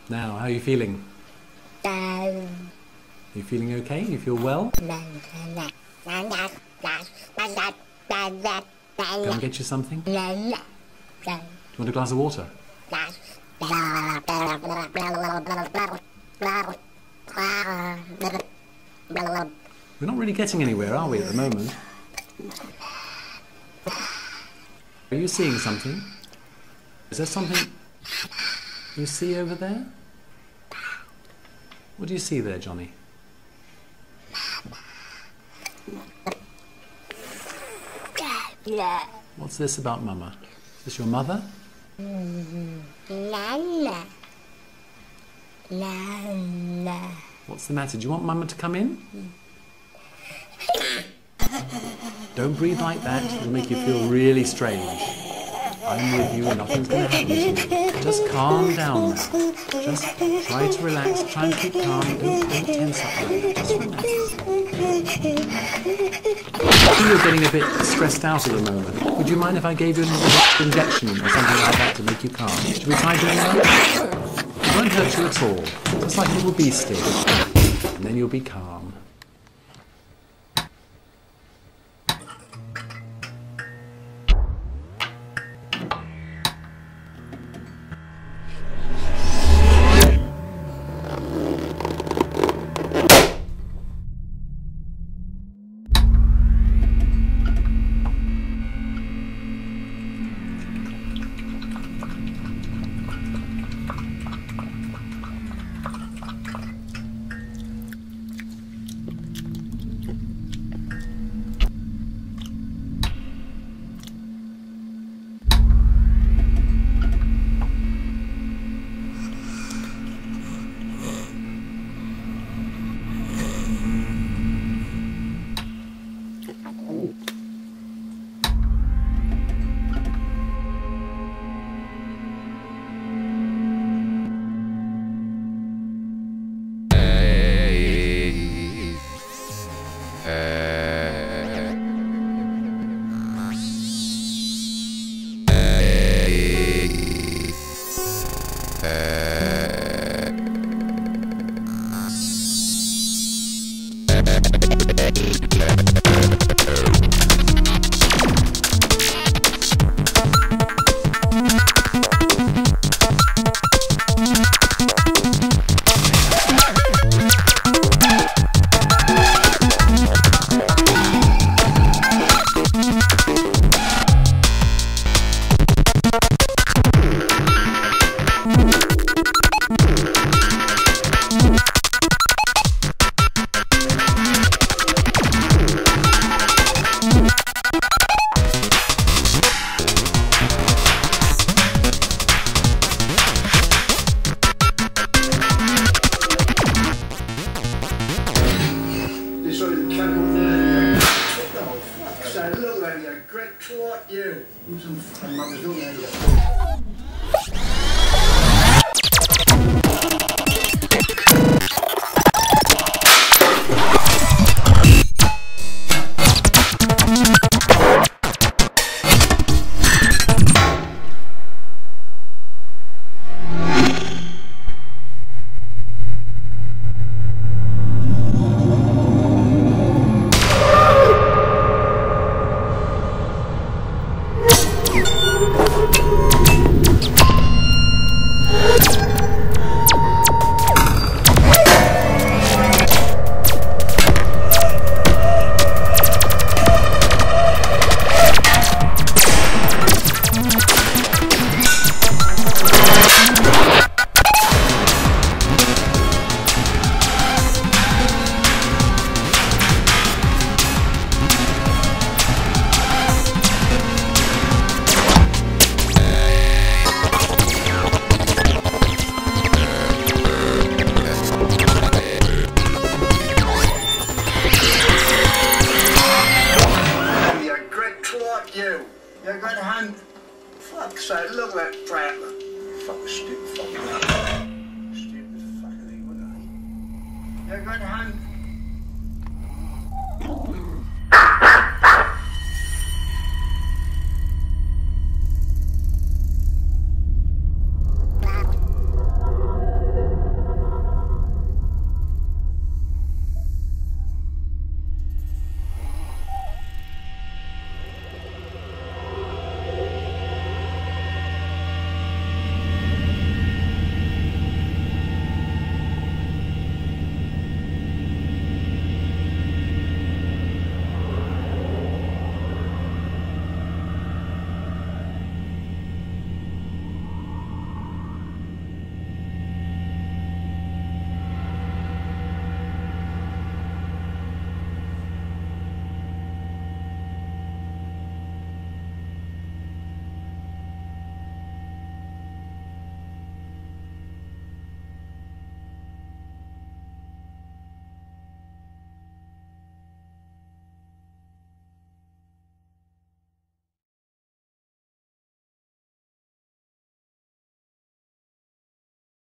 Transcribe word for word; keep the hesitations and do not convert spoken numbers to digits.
Now, how are you feeling? Are you feeling okay? You feel well? Go and get you something? Do you want a glass of water? We're not really getting anywhere, are we, at the moment? Are you seeing something? Is there something you see over there? What do you see there, Johnny? What's this about Mama? Is this your mother? What's the matter? Do you want Mama to come in? Don't breathe like that. It'll make you feel really strange. I'm with you. Nothing's going to happen to you. Just calm down now. Just try to relax. Try and keep calm. Don't, don't tense up like that. Just relax. I think you're getting a bit stressed out at the moment. Would you mind if I gave you an injection or something like that to make you calm? Should we try doing that? It won't hurt you at all. Just like a little bee sting. And then you'll be calm. You. Some mothers don't know yet. You. You're going to hand. Fuck's sake, look at that prattler. Fuck stupid fucking. Stupid fucking thing, wouldn't I? You're going to hand.